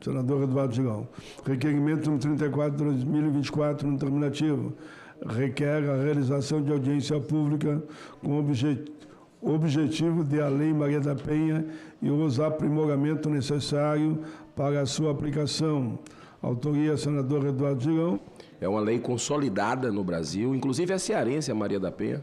Senador Eduardo Girão. Requerimento número 34 de 2024, no terminativo, requer a realização de audiência pública com objetivo de a Lei Maria da Penha e os aprimoramentos necessários para a sua aplicação. Autoria, senador Eduardo Girão. É uma lei consolidada no Brasil, inclusive a cearense, a Maria da Penha.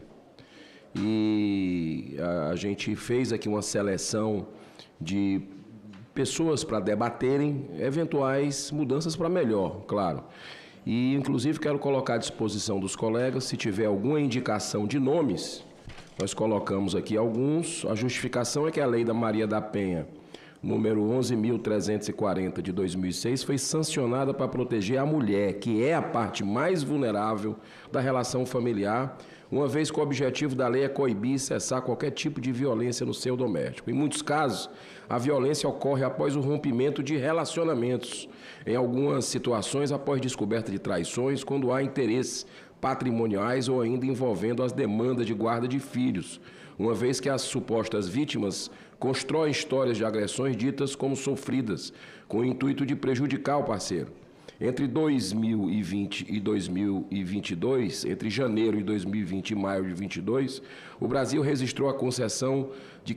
E a gente fez aqui uma seleção de pessoas para debaterem eventuais mudanças para melhor, claro. E, inclusive, quero colocar à disposição dos colegas, se tiver alguma indicação de nomes, nós colocamos aqui alguns. A justificação é que a lei da Maria da Penha, número 11.340 de 2006, foi sancionada para proteger a mulher, que é a parte mais vulnerável da relação familiar, uma vez que o objetivo da lei é coibir e cessar qualquer tipo de violência no seio doméstico. Em muitos casos, a violência ocorre após o rompimento de relacionamentos, em algumas situações após descoberta de traições, quando há interesses patrimoniais ou ainda envolvendo as demandas de guarda de filhos, uma vez que as supostas vítimas constroem histórias de agressões ditas como sofridas, com o intuito de prejudicar o parceiro. Entre 2020 e 2022, entre janeiro de 2020 e maio de 2022, o Brasil registrou a concessão de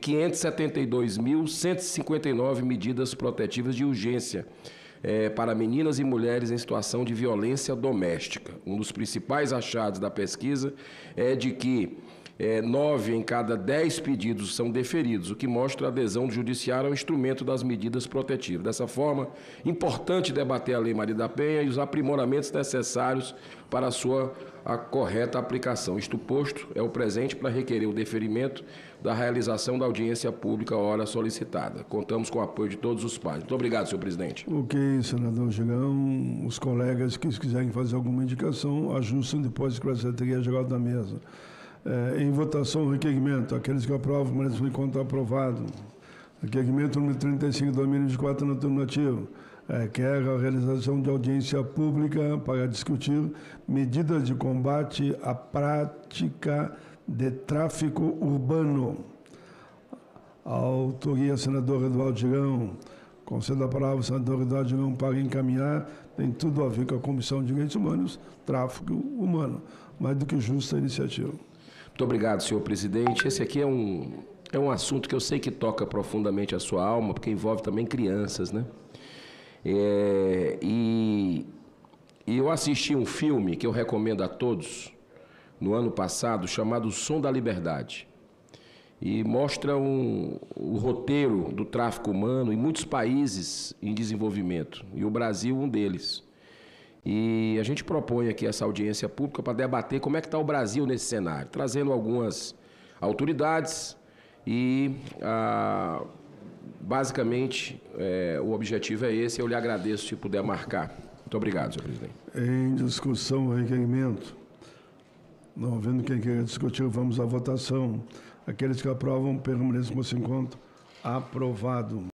572.159 medidas protetivas de urgência para meninas e mulheres em situação de violência doméstica. Um dos principais achados da pesquisa é de que 9 em cada 10 pedidos são deferidos, o que mostra a adesão do judiciário ao instrumento das medidas protetivas. Dessa forma, importante debater a Lei Maria da Penha e os aprimoramentos necessários para a correta aplicação. Isto posto, é o presente para requerer o deferimento da realização da audiência pública à hora solicitada. Contamos com o apoio de todos os pares. Muito obrigado, senhor presidente. Ok, senador Girão. Os colegas que quiserem fazer alguma indicação, ajustam depois com a Secretaria-Geral da Mesa. Em votação, o requerimento. Aqueles que aprovam, mas por enquanto aprovado. Requerimento número 35 de 2024, no alternativo. Quer a realização de audiência pública para discutir medidas de combate à prática de tráfico urbano. A autoria, senador Eduardo Girão. Concedo a palavra ao senador Eduardo Girão para encaminhar. Tem tudo a ver com a Comissão de Direitos Humanos, tráfico humano. Mais do que justa a iniciativa. Muito obrigado, senhor presidente. Esse aqui é um assunto que eu sei que toca profundamente a sua alma, porque envolve também crianças, né? E eu assisti um filme que eu recomendo a todos, no ano passado, chamado O Som da Liberdade. E mostra o roteiro do tráfico humano em muitos países em desenvolvimento, e o Brasil um deles. E a gente propõe aqui essa audiência pública para debater como é que está o Brasil nesse cenário, trazendo algumas autoridades e, basicamente, o objetivo é esse. Eu lhe agradeço se puder marcar. Muito obrigado, senhor presidente. Em discussão, o requerimento. Não havendo quem queira discutir, vamos à votação. Aqueles que aprovam, permaneçam por seu encontro. Aprovado.